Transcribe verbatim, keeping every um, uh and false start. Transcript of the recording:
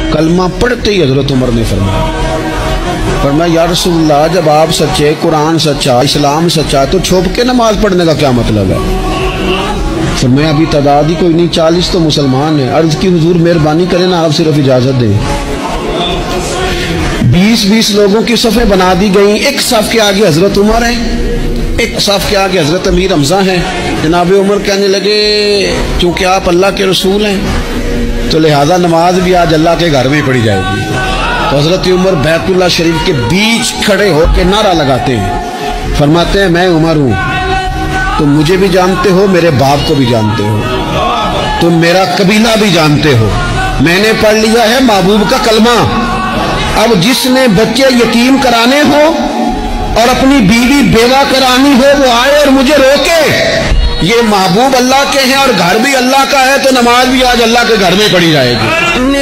کلمہ پڑھتے ہی حضرت عمر نے فرمایا فرمایا یا رسول اللہ جب آپ سچے، قرآن سچا، اسلام سچا، تو چھپ کے نماز پڑھنے کا کیا مطلب ہے؟ فرمایا ابھی تعداد ہی کوئی نہیں، چالیس تو مسلمان ہیں۔ عرض کی حضور مہربانی کریں نا، آپ صرف اجازت دیں۔ بیس بیس لوگوں کی صفیں بنا دی گئیں، ایک صف کے آگے حضرت عمر ہیں، ایک صف کے آگے حضرت امیر حمزہ ہیں۔ جناب عمر کہنے لگے چونکہ آپ اللہ کے رسول ہیں تو لہذا نماز بھی آج اللہ کے گھر میں پڑھی جائے گی۔ تو حضرت عمر بیت اللہ شریف کے بیچ کھڑے ہو کے نعرہ لگاتے ہیں، فرماتے ہیں میں عمر ہوں، تم مجھے بھی جانتے ہو، میرے باپ کو بھی جانتے ہو، تم میرا قبیلہ بھی جانتے ہو، میں نے پڑھ لیا ہے محبوب کا کلمہ۔ اب جس نے بچے یتیم کرانے ہو اور اپنی بیوی بیوہ کرانی ہو وہ آئے اور مجھے روکے۔ یہ محبوب اللہ کے ہیں اور گھر بھی اللہ کا ہے، تو نماز بھی آج اللہ کے گھر میں پڑھی جائے گی۔